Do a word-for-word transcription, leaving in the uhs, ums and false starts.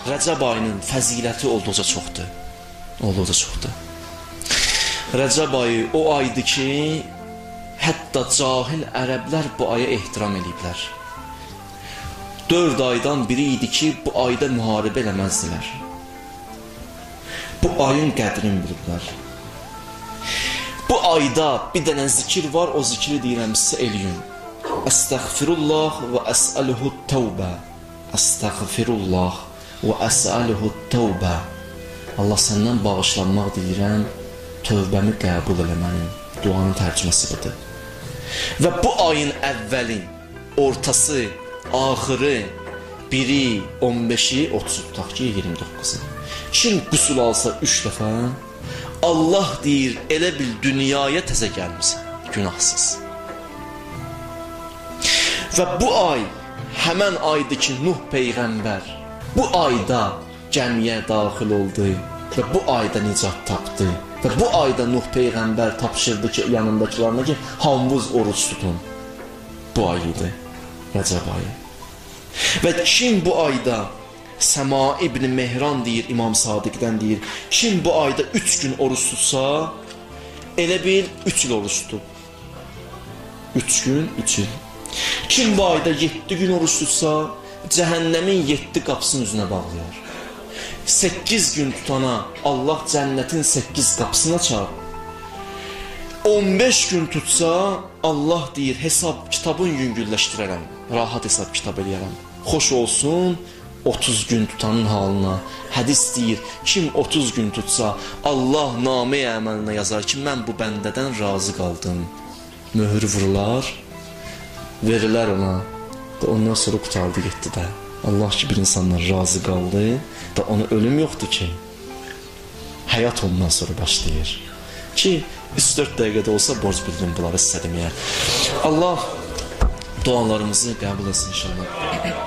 Rəcəb ayının fəziləti olduqca çoxdur. Olduqca çoxdur. Rəcəb ayı o aydır ki, hətta cahil ərəblər bu aya ehtiram ediblər. Dörd aydan biri idi ki, bu ayda müharibə eləməzdilər. Bu ayın qədrini biliblər. Bu ayda bir dənə zikir var, o zikri deyirəm sizə eləyin. Əstəğfirullah və əsəluhu təvbə. Əstəğfirullah və əsəluhu təvbə. Allah səndən bağışlanmaq deyirəm, tövbəmi qəbul elə mənim. Duanın tərcüməsi budur. Və bu ayın əvvəli, ortası, axırı, biri, on beşi, otuzu tutaq ki, iyirmi doqquzu. Kim qüsul alsa üç dəfə, Allah deyir, elə bil dünyaya təzə gəlmişsən, günahsız. Və bu ay, həmən aydı ki, Nuh Peyğəmbər, bu ayda gəmiyə daxil oldu və bu ayda nicat tapdı. Və bu ayda Nuh Peyğəmbər tapşırdı ki, yanındakilarına ki, hamvuz oruç tutun. Bu ay idi, Rəcəb ayı. Və kim bu ayda, Səma İbn Mehran deyir, İmam Sadiqdən deyir, kim bu ayda üç gün oruç tutsa, elə bil üç il oruç tutub. Üç gün, üç il. Kim bu ayda yeddi gün oruç tutsa, cəhənnəmin yeddi qapısının üzünə bağlayar. Səkkiz gün tutana Allah cənnətin səkkiz qapısını açar. on beş gün tutsa Allah deyir hesab kitabın yüngülləşdirərəm, rahat hesab kitab eləyərəm. Xoş olsun otuz gün tutanın halına. Hədis deyir, kim otuz gün tutsa Allah namə əməlinə yazar ki, mən bu bəndədən razı qaldım. Möhür vurular, verilər ona. Ondan sonra qutardı getdi də. Allah ki bir insanlar razı qaldı da ona ölüm yoxdur ki. Həyat ondan sonra başlayır. Ki üç dörd dəqiqədə olsa borc bildim bunları sizə deməyə. Allah dualarımızı qəbul etsin inşallah.